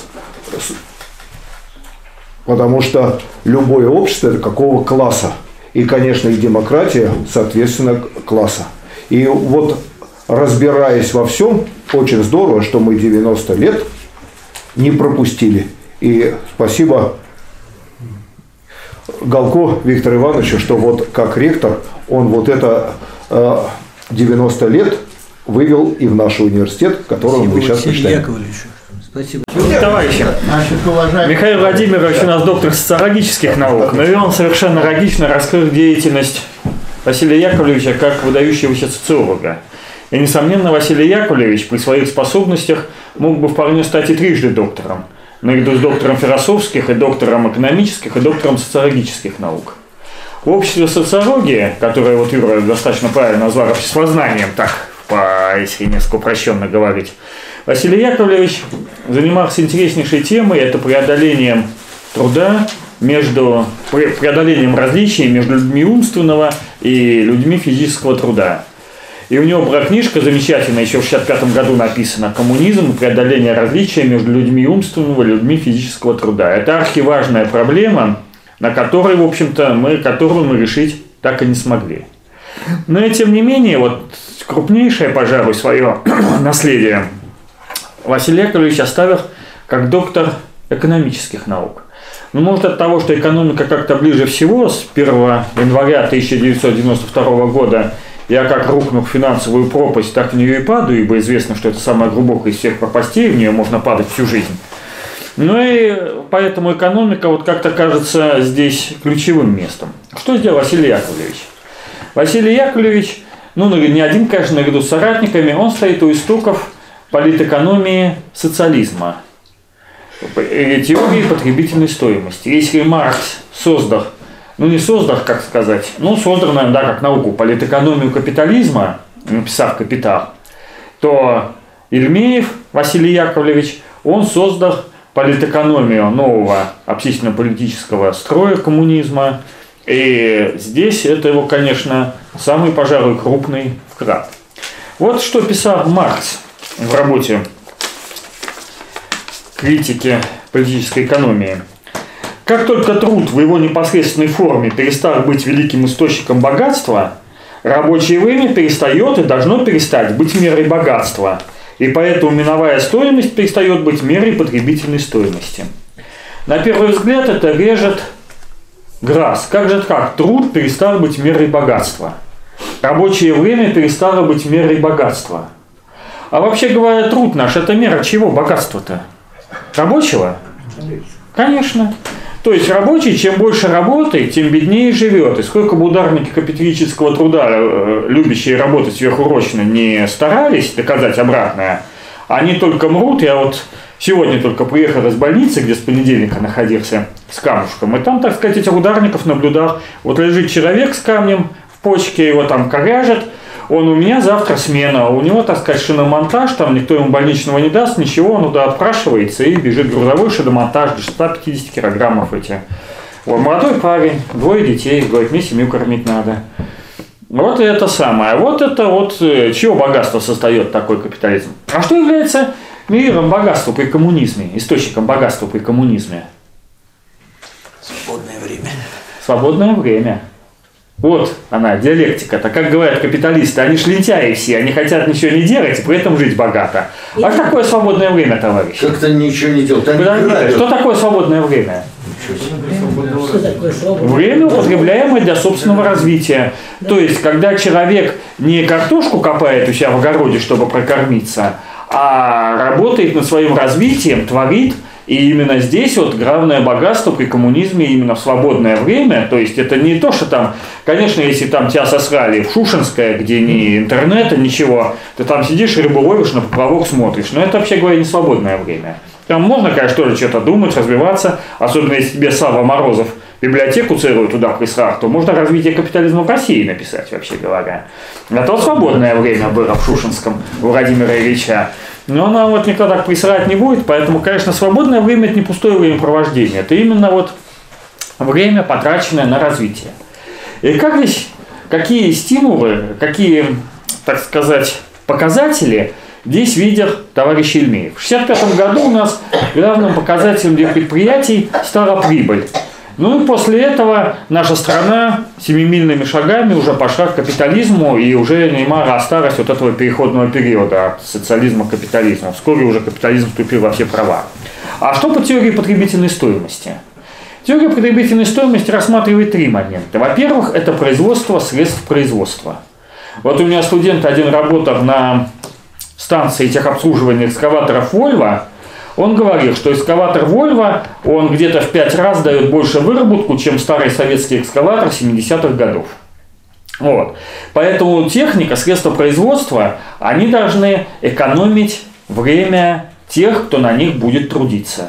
Потому что любое общество – это какого класса. И, конечно, и демократия, соответственно, класса. И вот, разбираясь во всем, очень здорово, что мы девяносто лет не пропустили. И спасибо Галко Виктору Ивановичу, что вот как ректор, он вот это девяносто лет вывел и в наш университет, которого мы сейчас Василию мечтаем. Яковлевичу. Спасибо. Товарищи, Михаил Владимирович у нас доктор социологических наук, но и он совершенно логично раскрыл деятельность Василия Яковлевича как выдающегося социолога. И, несомненно, Василий Яковлевич при своих способностях мог бы вполне стать и трижды доктором, наряду с доктором философских, и доктором экономических, и доктором социологических наук. В обществе социологии, которое вот Юра достаточно правильно назвал обществознанием, так, по, если несколько упрощенно говорить, Василий Яковлевич занимался интереснейшей темой, это преодолением труда, между, преодолением различий между людьми умственного и людьми физического труда. И у него была книжка замечательная, еще в шестьдесят пятом году написана «Коммунизм и преодоление различия между людьми умственного и людьми физического труда». Это архиважная проблема, на которой, в общем-то, мы, которую мы решить так и не смогли. Но и тем не менее, вот крупнейшее, пожалуй, свое наследие Василий Яковлевич оставил как доктор экономических наук. Ну, может, от того, что экономика как-то ближе всего, с первого января тысяча девятьсот девяносто второго года я как рухнув в финансовую пропасть, так в нее и падаю, ибо известно, что это самая глубокая из всех пропастей, в нее можно падать всю жизнь. Ну и поэтому экономика вот как-то кажется здесь ключевым местом. Что сделал Василий Яковлевич? Василий Яковлевич, ну, не один, конечно, наряду с соратниками, он стоит у истоков политэкономии социализма, теории потребительной стоимости. Если Маркс создал ну не создал, как сказать, ну создал, наверное, да, как науку, политэкономию капитализма, написав «Капитал», то Ельмеев Василий Яковлевич, он создал политэкономию нового общественно-политического строя коммунизма. И здесь это его, конечно, самый, пожалуй, крупный вклад. Вот что писал Маркс в работе «Критики политической экономии». Как только труд в его непосредственной форме перестал быть великим источником богатства, рабочее время перестает и должно перестать быть мерой богатства, и поэтому миновая стоимость перестает быть мерой потребительной стоимости. На первый взгляд это режет глаз. Как же так? Труд перестал быть мерой богатства. Рабочее время перестало быть мерой богатства. А вообще говоря, труд наш – это мера чего богатства-то? Рабочего? Конечно. То есть рабочий, чем больше работает, тем беднее живет. И сколько бы ударники капиталистического труда, любящие работать сверхурочно, не старались доказать обратное, они только мрут. Я вот сегодня только приехал из больницы, где с понедельника находился, с камушком, и там, так сказать, этих ударников наблюдал. Вот лежит человек с камнем в почке, его там коряжат. Он у меня завтра смена, у него, так сказать, шиномонтаж, там никто ему больничного не даст, ничего, он туда отпрашивается и бежит грузовой шиномонтаж до ста пятидесяти килограммов эти. Вот, молодой парень, двое детей, говорит, мне семью кормить надо. Вот это самое. Вот это вот, чье богатство создает такой капитализм. А что является миром богатства при коммунизме, источником богатства при коммунизме? Свободное время. Свободное время. Вот она, диалектика-то. Как говорят капиталисты, они ж лентяи все, они хотят ничего не делать и при этом жить богато. А что такое свободное время, товарищ? Как-то ничего не делать. Подождите, что такое свободное время? Время, употребляемое для собственного развития. То есть, когда человек не картошку копает у себя в огороде, чтобы прокормиться, а работает над своим развитием, творит. И именно здесь вот главное богатство при коммунизме именно в свободное время. То есть это не то, что там, конечно, если там тебя сосрали в Шушинское, где ни интернета, ничего, ты там сидишь, рыбу ловишь, на поплавок смотришь. Но это, вообще говоря, не свободное время. Там можно, конечно, тоже что-то думать, развиваться. Особенно если тебе Савва Морозов библиотеку целую туда прислал, то можно развитие капитализма в России написать, вообще говоря. А то свободное время было в Шушинском у Владимира Ильича. Но нам вот никто так присылать не будет, поэтому, конечно, свободное время – это не пустое времяпровождение. Это именно вот время, потраченное на развитие. И как здесь, какие стимулы, какие, так сказать, показатели здесь видят товарищ Ельмеев. В шестьдесят пятом году у нас главным показателем для предприятий стала прибыль. Ну и после этого наша страна семимильными шагами уже пошла к капитализму и уже немало осталось вот этого переходного периода от социализма к капитализму. Вскоре уже капитализм вступил во все права. А что по теории потребительной стоимости? Теория потребительной стоимости рассматривает три момента. Во-первых, это производство средств производства. Вот у меня студент один работал на станции техобслуживания экскаваторов Volvo. Он говорил, что экскаватор Volvo, он где-то в пять раз дает больше выработку, чем старый советский экскаватор семидесятых годов. Вот. Поэтому техника, средства производства, они должны экономить время тех, кто на них будет трудиться.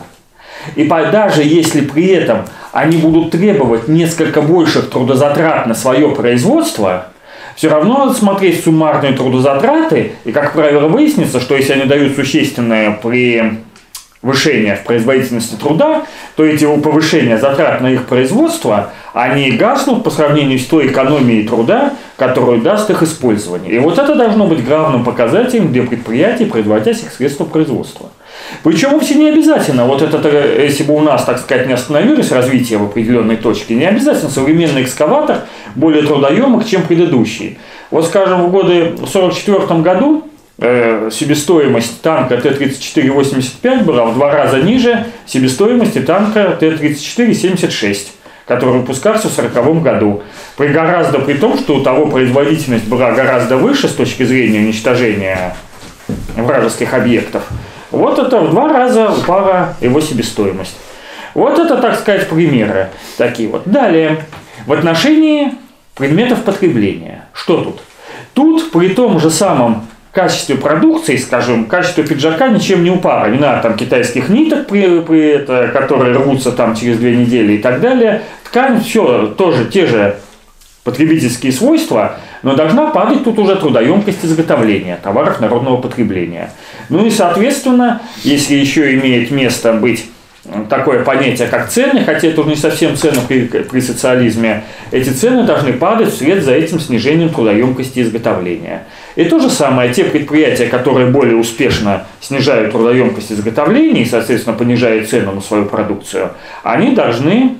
И даже если при этом они будут требовать несколько больших трудозатрат на свое производство, все равно надо смотреть суммарные трудозатраты, и, как правило, выяснится, что если они дают существенное при повышение в производительности труда, то эти повышения затрат на их производство, они гаснут по сравнению с той экономией труда, которую даст их использование. И вот это должно быть главным показателем для предприятий, производящих средства производства. Причем вовсе не обязательно, вот это, если бы у нас, так сказать, не остановилось развитие в определенной точке, не обязательно современный экскаватор более трудоемок, чем предыдущий. Вот, скажем, в годы в сорок четвёртом году э, себестоимость танка Т тридцать четыре восемьдесят пять была в два раза ниже себестоимости танка Т тридцать четыре семьдесят шесть, который выпускался в сороковом году. При гораздо при том, что у того производительность была гораздо выше с точки зрения уничтожения вражеских объектов. Вот это в два раза упала его себестоимость. Вот это, так сказать, примеры такие вот. Далее, в отношении предметов потребления. Что тут? Тут при том же самом качестве продукции, скажем, качество пиджака ничем не упало. Не надо там китайских ниток, при, при это, которые рвутся там через две недели и так далее. ткань, все тоже те же потребительские свойства, но должна падать тут уже трудоемкость изготовления товаров народного потребления. Ну и, соответственно, если еще имеет место быть такое понятие, как цены, хотя это уже не совсем цены при, при социализме, эти цены должны падать вслед за этим снижением трудоемкости изготовления. И то же самое, те предприятия, которые более успешно снижают трудоемкость изготовления и, соответственно, понижают цену на свою продукцию, они должны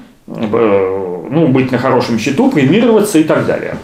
ну, быть на хорошем счету, премироваться и так далее.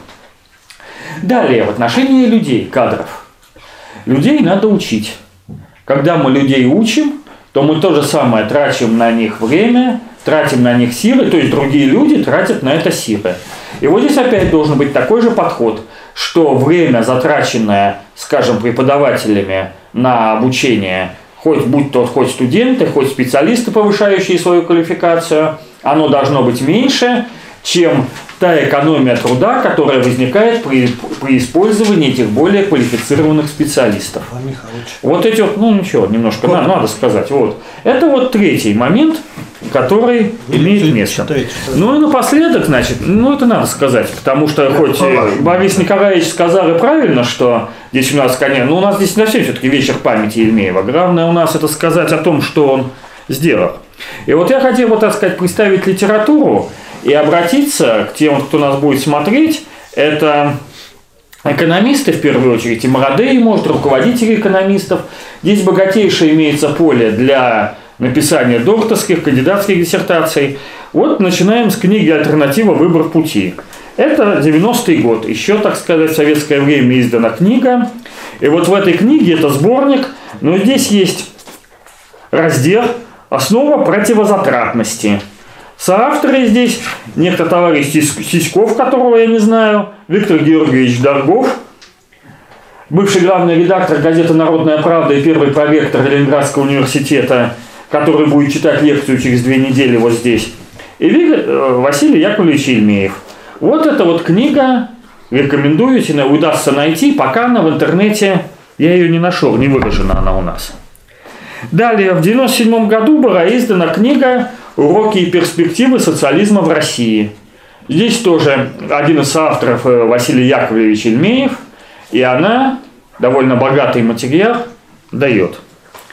Далее, в отношении людей, кадров. Людей надо учить. Когда мы людей учим, то мы то же самое тратим на них время, тратим на них силы, то есть другие люди тратят на это силы. И вот здесь опять должен быть такой же подход, что время, затраченное, скажем, преподавателями на обучение, хоть будь то хоть студенты, хоть специалисты, повышающие свою квалификацию, оно должно быть меньше, чем та экономия труда, которая возникает при, при использовании этих более квалифицированных специалистов. Вот эти вот, ну ничего, немножко надо, надо сказать. Вот. Это вот третий момент, который Вы имеет место. Считаете, ну и напоследок, значит, ну это надо сказать, потому что я хоть Борис Николаевич сказал и правильно, что здесь у нас, конечно, ну у нас здесь совсем все-таки вечер памяти Ельмеева. Главное у нас это сказать о том, что он сделал. И вот я хотел, вот, так сказать, представить литературу и обратиться к тем, кто нас будет смотреть. Это экономисты, в первую очередь, и молодые, может, руководители экономистов. Здесь богатейшее имеется поле для написания докторских, кандидатских диссертаций. Вот начинаем с книги «Альтернатива. Выбор пути». Это девяностый год. Еще, так сказать, в советское время издана книга. И вот в этой книге, это сборник, но здесь есть раздел «Основа противозатратности». Соавторы здесь некто товарищ Сиськов, которого я не знаю, Виктор Георгиевич Доргов, бывший главный редактор газеты «Народная правда» и первый проректор Ленинградского университета, который будет читать лекцию через две недели вот здесь, и Василий Яковлевич Ельмеев. Вот эта вот книга, рекомендую, если удастся найти, пока она в интернете, я ее не нашел, не выражена она у нас. Далее, в девяносто седьмом году была издана книга «Уроки и перспективы социализма в России». Здесь тоже один из авторов Василий Яковлевич Ельмеев, и она довольно богатый материал дает.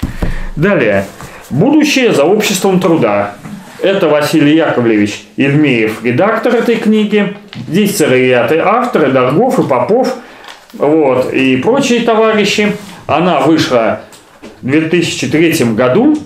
Далее, «Будущее за обществом труда». Это Василий Яковлевич Ельмеев, редактор этой книги. Здесь целый ряд авторы, Доргов и Попов, вот, и прочие товарищи. Она вышла в две тысячи третьем году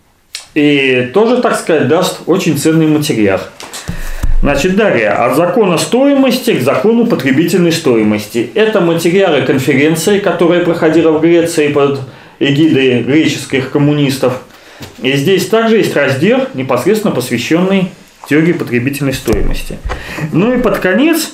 и тоже, так сказать, даст очень ценный материал. Значит, далее, от закона стоимости к закону потребительной стоимости. Это материалы конференции, которая проходила в Греции под эгидой греческих коммунистов. И здесь также есть раздел, непосредственно посвященный теории потребительной стоимости. Ну и под конец,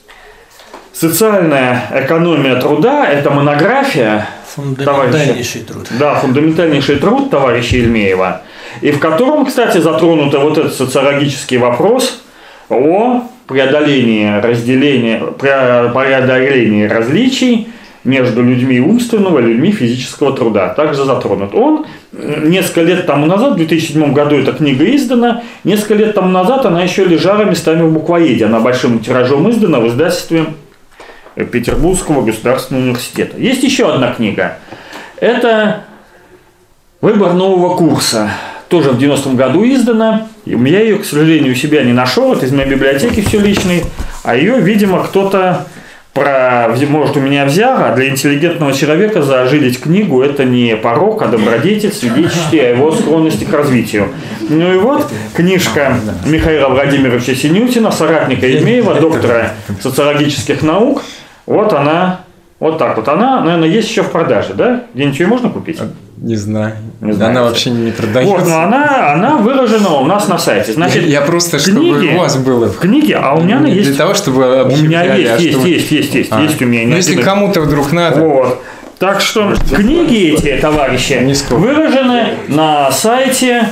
социальная экономия труда, это монография. Фундаментальнейший труд. Да, фундаментальнейший труд товарища Ельмеева. И в котором, кстати, затронут вот этот социологический вопрос о преодолении разделения, преодолении различий между людьми умственного и людьми физического труда. Также затронут. Он несколько лет тому назад, в две тысячи седьмом году эта книга издана, несколько лет тому назад она еще лежала местами в буквоеде. Она большим тиражом издана в издательстве Петербургского государственного университета. Есть еще одна книга. Это «Выбор нового курса». Тоже в девяностом году издана. Я ее, к сожалению, у себя не нашел. Это из моей библиотеки все личной. А ее, видимо, кто-то про, может, у меня взял. А для интеллигентного человека зажилить книгу – это не порок, а добродетель, свидетельствующий о его склонности к развитию. Ну и вот книжка Михаила Владимировича Синютина, соратника Ельмеева, доктора социологических наук. Вот она, вот так вот. Она, наверное, есть еще в продаже, да? Где-нибудь ее можно купить? Не знаю. Не знаю. Она вообще не продается. Вот, но она, она выражена у нас на сайте. Значит, я, я просто, книги, чтобы у вас было. В книге, а у меня она есть. Для того, чтобы у меня есть, а есть, чтобы... есть, есть, есть, а. есть у меня. Ну, если кому-то вдруг надо. Вот. Так что книги эти, товарищи, выражены на сайте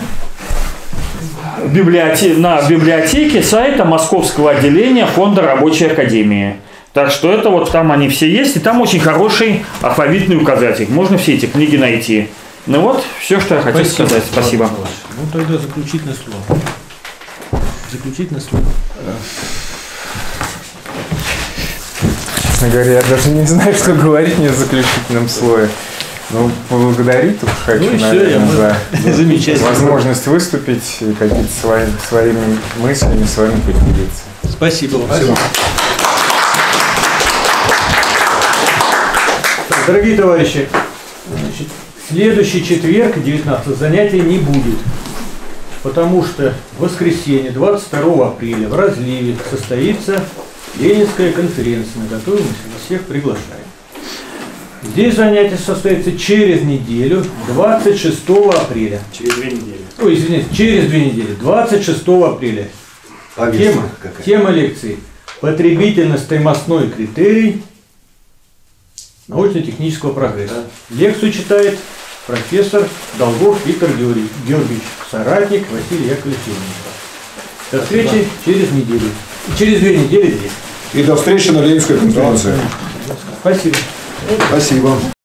библиотеки, на библиотеке сайта Московского отделения Фонда Рабочей Академии. Так что это вот там они все есть, и там очень хороший алфавитный указатель. Можно все эти книги найти. Ну вот, все, что я хотел Спасибо. сказать. Спасибо. Ну тогда заключительное слово. Заключительное слово. Честно говоря, я даже не знаю, что говорить мне в заключительном слове. Ну, поблагодарить тут хочу, ну, наверное, все, за замечательно. возможность выступить и какие-то свои, своими мыслями с вами поделиться. Спасибо вам. Спасибо. Дорогие товарищи, значит, следующий четверг, девятнадцатого, занятий не будет, потому что в воскресенье, двадцать второго апреля, в Разливе состоится Ленинская конференция, на которую мы всех приглашаем. Здесь занятие состоится через неделю, двадцать шестого апреля. Через две недели. Ой, извините, через две недели, двадцать шестого апреля. Тема, тема лекции «Потребительно-стоимостной критерий научно-технического прогресса». Лекцию читает профессор Долгов Виктор Георгиевич, соратник Василия Яковлевича Ильича. До встречи через неделю. Через две недели здесь. И до встречи на Ленинской конференции. Спасибо. Спасибо.